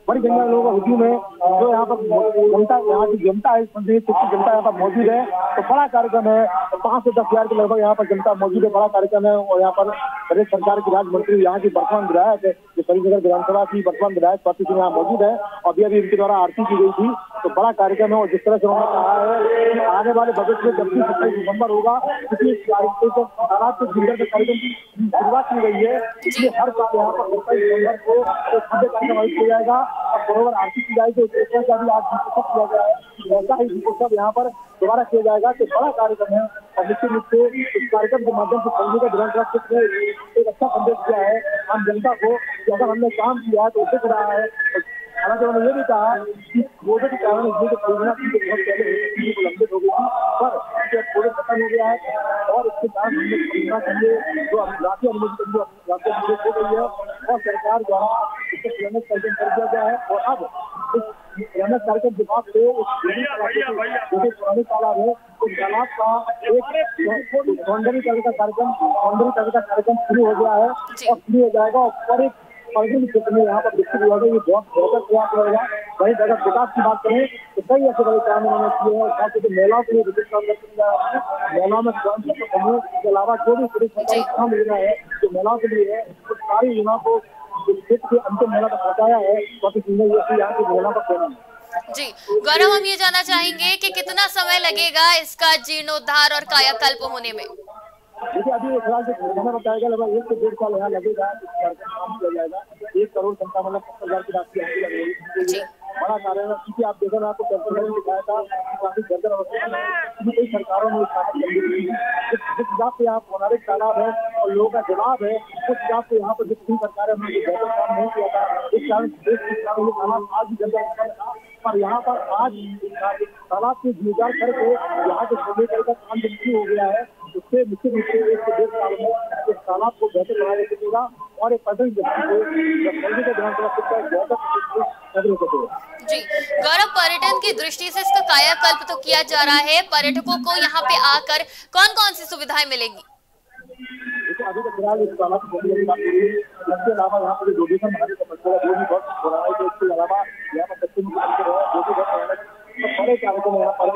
बड़ी संख्या में लोगों का हुजूम है, जो यहाँ पर जनता यहाँ की जनता है, जनता यहाँ पर मौजूद है। तो बड़ा कार्यक्रम है, पाँच से दस हजार के लगभग यहाँ पर जनता मौजूद है, बड़ा कार्यक्रम है। और यहाँ पर प्रदेश सरकार की राज्य मंत्री, यहाँ की वर्तमान विधायक जो करीमनगर विधानसभा की वर्तमान विधायक स्वाति सिंह यहाँ मौजूद है, और अभी अभी इनके द्वारा आरती की गई थी। तो बड़ा कार्यक्रम है, और जिस तरह से उन्होंने कहा है कि आने वाले बजट में जब भी सत्ताईस दिसंबर होगा, क्योंकि हालात के जिंदर के कार्यक्रम की शुरुआत की गई है, इसलिए हर साल यहाँ पर सत्ताईस दिसंबर को एक भव्य कार्यक्रम आयोजित किया जाएगा और बरोबर आरती की जाएगी। उसका का भी आज दीपोत्सव किया गया है, वैसा ही दीपोत्सव यहाँ पर दोबारा किया जाएगा। तो बड़ा कार्यक्रम है, और निश्चित रूप से इस कार्यक्रम के माध्यम से कल का विधानसभा क्षेत्र में एक अच्छा संदेश दिया है आम जनता को कि अगर हमने काम किया है तो उसे रहा है। हालांकि उन्होंने ये भी कहा कि कोविड के कारण इसलिए योजना की बहुत पहले लंबित हो गई थी, पर कोविड खत्म हो गया है और इसके कारण हमने योजना के लिए जो राशि अनुमति राशि अनुमति हो गई है और सरकार द्वारा इसके प्लानिंग कार्यक्रम कर दिया गया है। और अब इस प्लानिंग कार्यक्रम के बाद से जो पुरानी तालाब है उस तालाब का एक सौंदर्यीकरण का कार्यक्रम सौंदर्यीकरण का कार्यक्रम शुरू हो गया है और शुरू हो जाएगा। और एक पर्यटन क्षेत्र में यहाँ पर विकसित हुआ है, ये बहुत बेहतर प्रयास रहेगा। वहीं अगर विकास की बात करें तो कई ऐसे बड़े काम उन्होंने किए हैं, खास करके महिलाओं के लिए विशेष काम करते हैं। महिलाओं में स्वयं सहायता समूह के अलावा जो भी पुलिस काम योजना है जो महिलाओं के लिए है, उस सारी योजना को क्षेत्र के अंतिम महिला तक पहुँचाया है। काफी सुंदर ये यहाँ की महिलाओं का कहना है। जी गौरव, हम ये जानना चाहेंगे कि कितना समय लगेगा इसका जीर्णोद्धार और कायाकल्प होने में? देखिए अभी फिलहाल जो घोषणा बताया गया लगभग एक से डेढ़ साल यहाँ लगेगा, काम किया जाएगा। एक करोड़ संतावन लाख सत्तर हजार की राशि यहाँ की लगेगी, बड़ा कार्य है। क्योंकि आप देखो ना, आपको कैंसर ने दिखाया था काफी बेहतर अवस्था में कई सरकारों ने जिस हिसाब से यहाँ पौराणिक तालाब है और लोगों का जवाब है, उस हिसाब से यहाँ पर जितनी सरकारें उन्होंने बेहतर काम नहीं किया था। इस कारण देश के तालाब आज भी जनता था, पर यहाँ पर आज तालाब के गुजार करके यहाँ के सौंदर्यीकरण का काम शुरू हो गया है। उससे निश्चित रूप से एक से डेढ़ साल में इस तालाब को बेहतर बनाने सकेगा और एक पर्यटन जी गौरव, पर्यटन की दृष्टि से इसका कायाकल्प तो किया जा रहा है, पर्यटकों को यहाँ पे आकर कौन कौन सी सुविधाएं मिलेंगी? अभी तक फिलहाल इस तालाब की बात करिए, इसके अलावा यहाँ पर जो भी हमारे समस्या है वो भी बहुत बड़ा है। इसके अलावा यहाँ पर बच्चे जो भी बहुत बड़े कार्यक्रम यहाँ पर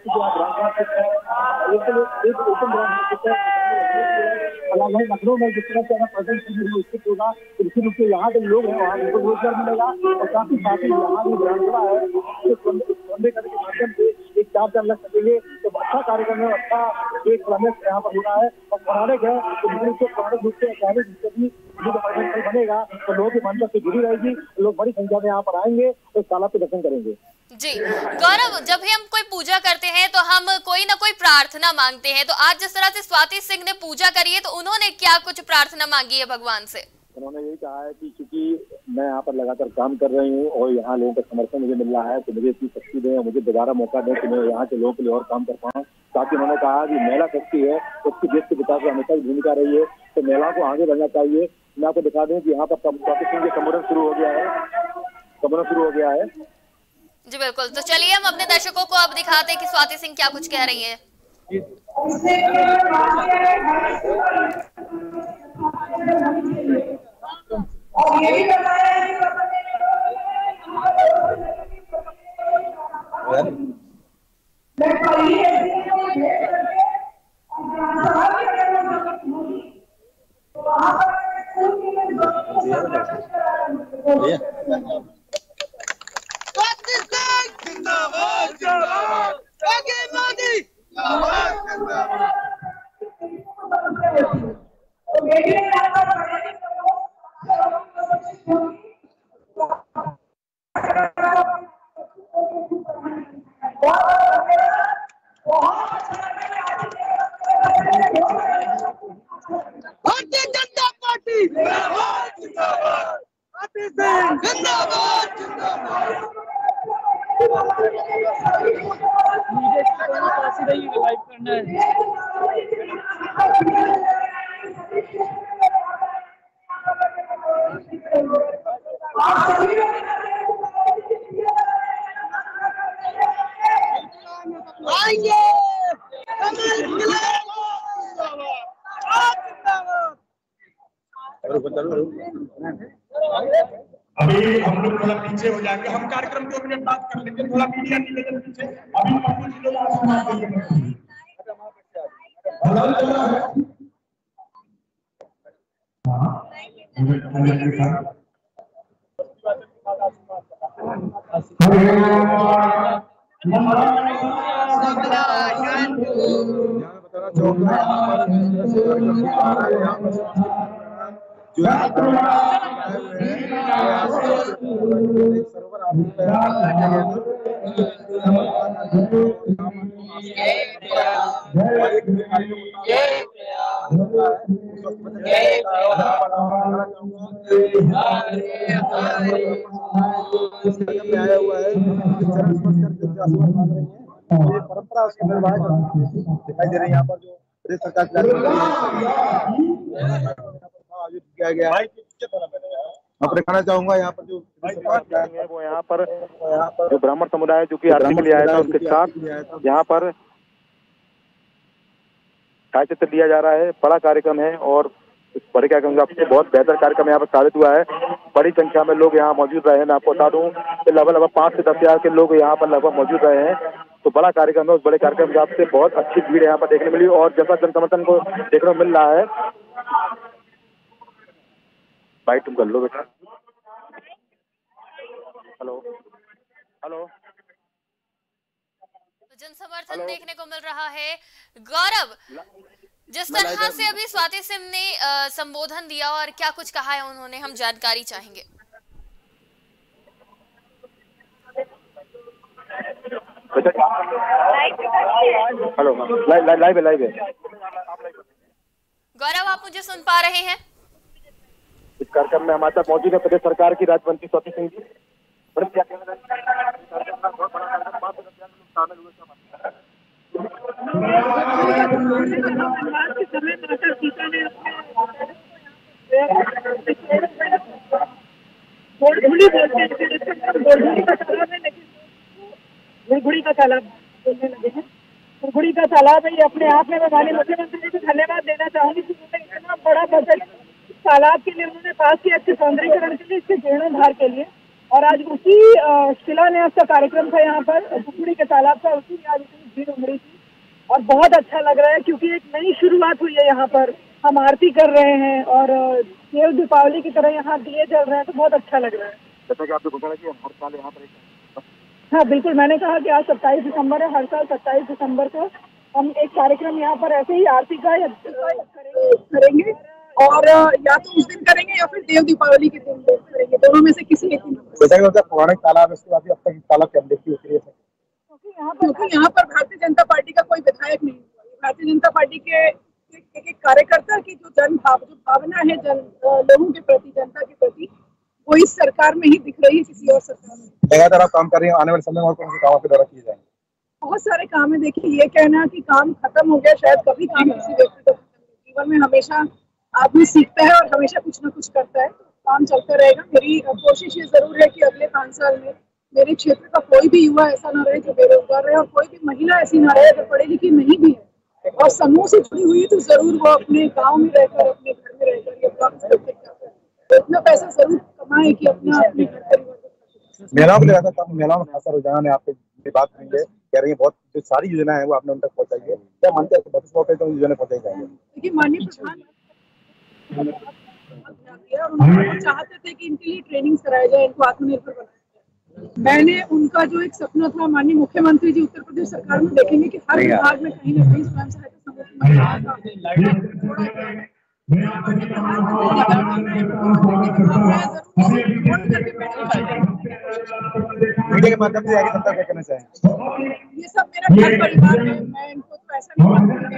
लखनऊ में जिस तरह से अगर प्रेजेंट स्थित होगा तो निश्चित रूप से यहाँ के लोग हैं वहाँ उनको रोजगार मिलेगा और साथ ही साथ ही यहाँ जो विधानसभा है के माध्यम से एक चार चार लग सकेंगे। तो अच्छा कार्यक्रम है, अच्छा एक प्लानिंग यहाँ पर हो रहा है और पौराणिक है तो पौराणिक रूप से ऐतिहासिक रूप से भी बनेगा तो लोगों की मान्यता से जुड़ी रहेगी। लोग बड़ी संख्या में यहाँ पर आएंगे तो तालाब के दर्शन करेंगे। जी गौरव, जब भी हम कोई पूजा करते हैं तो हम कोई ना कोई प्रार्थना मांगते हैं, तो आज जिस तरह से स्वाति सिंह ने पूजा करी है तो उन्होंने क्या कुछ प्रार्थना मांगी है भगवान से? उन्होंने यही कहा है कि क्योंकि मैं यहाँ पर लगातार काम कर रही हूँ और यहाँ लोगों का समर्थन मुझे मिल रहा है तो मुझे इतनी शक्ति दें, मुझे दोबारा मौका दें कि मैं यहाँ के लोगों के लिए और काम कर पाऊँ। साथ ही उन्होंने कहा कि महिला शक्ति है उसकी देश के विकास में हमेशा भूमिका रही है तो महिलाओं को आगे बढ़ना चाहिए। मैं आपको दिखा दूं कि यहाँ पर स्वाति सिंह का संबोधन शुरू हो गया है संबोधन शुरू हो गया है जी बिल्कुल, तो चलिए हम अपने दर्शकों को अब दिखाते हैं कि स्वाति सिंह क्या कुछ कह रही है। और ये भी बताया भारतीय जनता पार्टी जिंदाबाद लाइव करना है। अभी आइए हम लोग थोड़ा पीछे हो जाएंगे, हम कार्यक्रम दो मिनट बात कर लेंगे, थोड़ा मीडिया निवेदन पीछे। अभी पप्पू जी लोग आशीर्वाद देंगे। आया हुआ है परंपरा उसका निर्वाह दिखाई दे रही है। यहाँ पर जो प्रदेश सरकार किया गया है, मैं दिखाना चाहूंगा यहाँ पर जो है वो यहाँ पर यहाँ पर जो ब्राह्मण समुदाय जो कि आरती के लिए आया था उसके साथ यहाँ पर छायाचित्र लिया जा रहा है। बड़ा कार्यक्रम है और इस बड़े कार्यक्रम का बहुत बेहतर कार्यक्रम यहाँ पर साबित हुआ है। बड़ी संख्या में लोग यहाँ मौजूद रहे हैं। मैं आपको बता दूं कि लगभग लगभग पाँच से दस हजार के लोग यहाँ पर लगभग मौजूद रहे हैं। तो बड़ा कार्यक्रम है, उस बड़े कार्यक्रम का आपसे बहुत अच्छी भीड़ यहाँ पर देखने मिली और जैसा जन समर्थन को देखने को मिल रहा है। भाई तुम कर लो बेटा। हेलो हेलो जन समर्थन देखने को मिल रहा है। गौरव, जिस तरह से अभी स्वाति सिंह ने संबोधन दिया और क्या कुछ कहा है उन्होंने, हम जानकारी चाहेंगे। हेलो लाइव लाइव लाइव है गौरव, आप मुझे सुन पा रहे हैं? इस कार्यक्रम में हमारे साथ मौजूद है प्रदेश सरकार की राज्य मंत्री स्वाति सिंह जी। क्या कहना गुड़गुड़ी का तालाब बोलने लगे हैं। गुड़गुड़ी का तालाब है, ये अपने आप में मैं माननीय मुख्यमंत्री जी को धन्यवाद देना चाहूंगी कि उन्होंने इतना बड़ा बजट तालाब के लिए उन्होंने पास किया, इसके सौंदर्यीकरण के लिए, इसके जीर्णोद्धार के लिए। और आज उसी शिलान्यास का कार्यक्रम था यहाँ पर गुड़गुड़ी के तालाब का, उसी में आज इतनी भीड़ उमड़ी थी और बहुत अच्छा लग रहा है क्योंकि एक नई शुरुआत हुई है। यहाँ पर हम आरती कर रहे हैं और देव दीपावली की तरह यहाँ दिए जल रहे हैं, तो बहुत अच्छा लग रहा है। जैसा कि आपने बताया कि हर साल यहाँ पर हाँ बिल्कुल, मैंने कहा कि आज सत्ताईस दिसंबर है, हर साल सत्ताईस दिसंबर को हम एक कार्यक्रम यहाँ पर ऐसे ही आरती का करेंगे और या तो उस दिन करेंगे या फिर देव दीपावली के दिन करेंगे, दोनों में से किसी एक दिन। पौराणिक तालाब है, इसके बाद अब तक तालाब की अनदेखी होती है क्योंकि यहाँ पर क्योंकि यहाँ पर भारतीय जनता पार्टी का कोई विधायक नहीं हुआ। भारतीय जनता पार्टी के एक एक कार्यकर्ता की जो जन भाव जो भावना है जन लोगों के प्रति, जनता के प्रति, वो इस सरकार में ही दिख रही है, किसी और सरकार में। लगातार आप काम कर रही हैं, आने वाले समय में और कौन से कामों के द्वारा किए जाएंगे? बहुत सारे काम है। देखिए, ये कहना कि काम खत्म हो गया, शायद कभी काम किसी व्यक्ति को जीवन में हमेशा आदमी सीखता है और हमेशा कुछ ना कुछ करता है, तो काम चलता रहेगा। मेरी कोशिश ये जरूर है कि अगले पाँच साल में मेरे क्षेत्र का कोई भी युवा ऐसा ना रहे जो बेरोजगार रहे और कोई भी महिला ऐसी ना रहे अगर पढ़ी लिखी नहीं भी है और समूह से जुड़ी हुई, तो जरूर वो अपने गाँव में रहकर, अपने घर में रहकर ये काम करते हैं, तो इतना पैसा जरूर कमाए कि अपना अपने घर परिवार। महिलाओं को लगातार काम, महिलाओं में खासा रुझान है। आपसे बात करेंगे, कह रही है बहुत जो सारी योजना है वो आपने उन तक पहुंचाई है, क्या मानते हैं बत्तीस मौके तो योजना पहुंचाई जाएंगे? देखिए, माननीय प्रधान और उन्होंने चाहते थे कि इनके लिए ट्रेनिंग कराया जाए, इनको आत्मनिर्भर बनाया जाए। मैंने उनका जो एक सपना था, माननीय मुख्यमंत्री जी उत्तर प्रदेश सरकार में देखेंगे कि हर विभाग में कहीं ना कहीं स्वयं सहायता समूह की महिलाओं का मीडिया के माध्यम से आगे जनता क्या करना चाहेंगे? ये सब मेरा घर परिवार है, मैं इनको तो ऐसा नहीं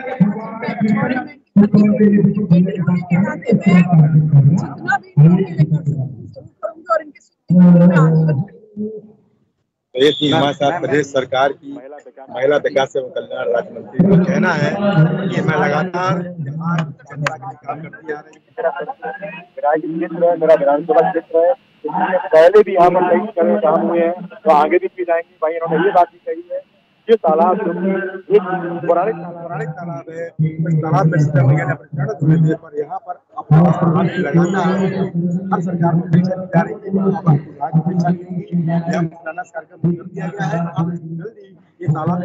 जितना भी और इनके तो ये थी हमारे साथ प्रदेश सरकार की महिला विकास एवं कल्याण राज्य मंत्री का कहना है कि मैं लगातार यहाँ जनता के लिए काम करती आ रही हूँ। मेरा विधानसभा क्षेत्र है, पहले भी यहाँ पर कई तरह काम हुए हैं तो आगे भी की जाएंगी। भाई इन्होंने ये बात भी कही है, ये तालाब जो एक पौराणिक पौराणिक तालाब है, इस तालाब में पर यहाँ पर लगातार हर सरकार को पेंशन दी जा रही है, पेंशन नहीं होगी, यह शिलान्यास कार्यक्रम कर दिया गया है। अब जल्दी ये तालाब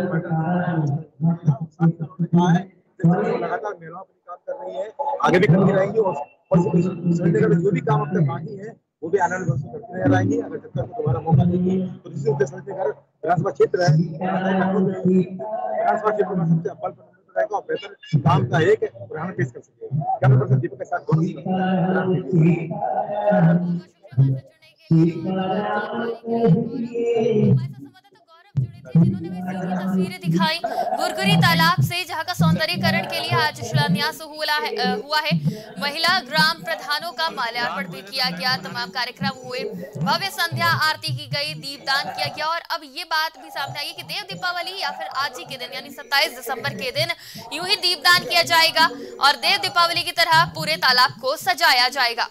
लगातार महिलाओं पर काम कर रही है, आगे भी करती रहेंगी और जो भी काम अब तक बाकी है वो भी आने वाले वर्षों में करते रहेंगे। अगर जब तक दोबारा मौका देंगे तो जिससे उनके संजयनगर विधानसभा क्षेत्र है, विधानसभा क्षेत्र में सबसे अव्वल पर रहेगा और बेहतर काम का एक उदाहरण पेश कर सके। कैमरा पर्सन दीपक के साथ जिन्होंने तस्वीरें दिखाई गुरगुरी तालाब से, जहां का सौंदर्यीकरण के लिए आज शिलान्यास हुआ है हुआ है महिला ग्राम प्रधानों का माल्यार्पण भी किया गया, तमाम कार्यक्रम हुए, भव्य संध्या आरती की गई, दीपदान किया गया। और अब ये बात भी सामने आई कि देव दीपावली या फिर आज ही के दिन यानी सत्ताईस दिसंबर के दिन यूं ही दीपदान किया जाएगा और देव दीपावली की तरह पूरे तालाब को सजाया जाएगा।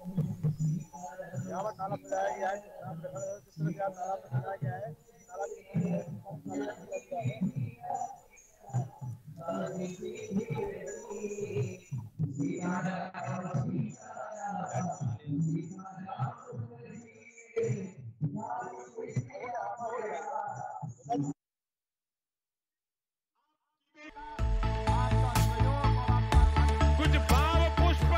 कुछ भाव पुष्प।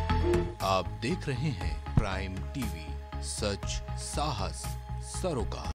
आप देख रहे हैं प्राइम टीवी, सच साहस सरोकार।